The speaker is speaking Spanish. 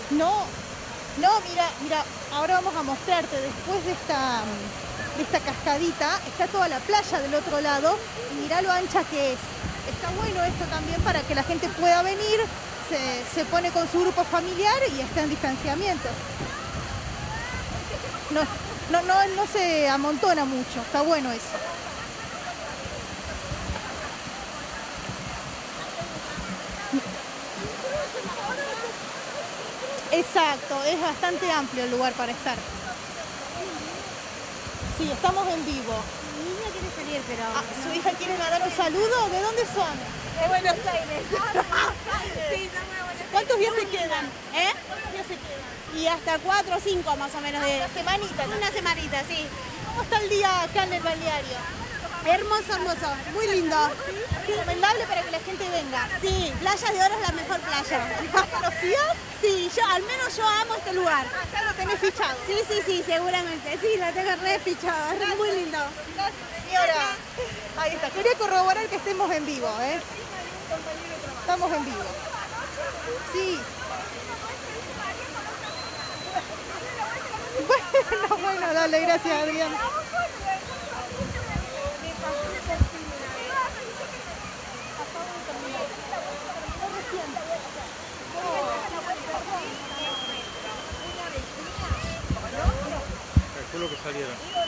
No, no, mira, ahora vamos a mostrarte, después de esta cascadita, está toda la playa del otro lado, y mirá lo ancha que es. Está bueno esto también para que la gente pueda venir, se pone con su grupo familiar y está en distanciamiento. No, no se amontona mucho, está bueno eso. Exacto, es bastante amplio el lugar para estar. Sí, estamos en vivo. Mi niña quiere salir, pero... Ah, ¿su hija quiere dar un saludo? ¿De dónde son? De Buenos Aires. Sí, son de Buenos Aires. ¿Cuántos días se quedan? ¿Eh? ¿Cuántos días se quedan? Y hasta 4 o 5 más o menos de... Una semanita, ¿no? Una semanita, sí. ¿Cómo está el día acá en el balneario? Hermoso, hermoso. Muy lindo. Recomendable para que la gente venga. Sí, Playas de Oro es la mejor playa. ¿La conocías? Sí, al menos yo amo este lugar. Ya lo tenés fichado. Sí, seguramente. Sí, la tengo re fichada. Es muy lindo. Señora, ahí está. Quería corroborar que estemos en vivo, ¿eh? Estamos en vivo. Sí. Bueno, dale, gracias, Adrián. Fue lo que salieron.